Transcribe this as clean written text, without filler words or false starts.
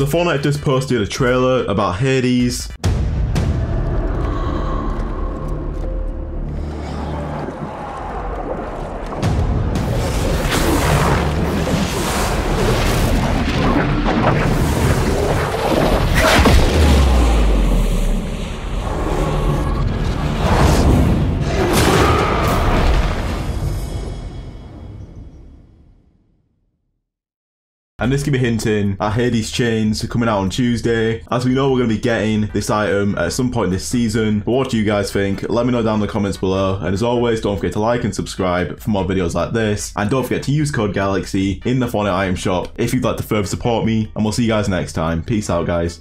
So Fortnite just posted a trailer about Hades. And this could be hinting at Hades chains coming out on Tuesday. As we know, we're going to be getting this item at some point this season. But what do you guys think? Let me know down in the comments below. And as always, don't forget to like and subscribe for more videos like this. And don't forget to use code Galixcey in the Fortnite item shop if you'd like to further support me. And we'll see you guys next time. Peace out, guys.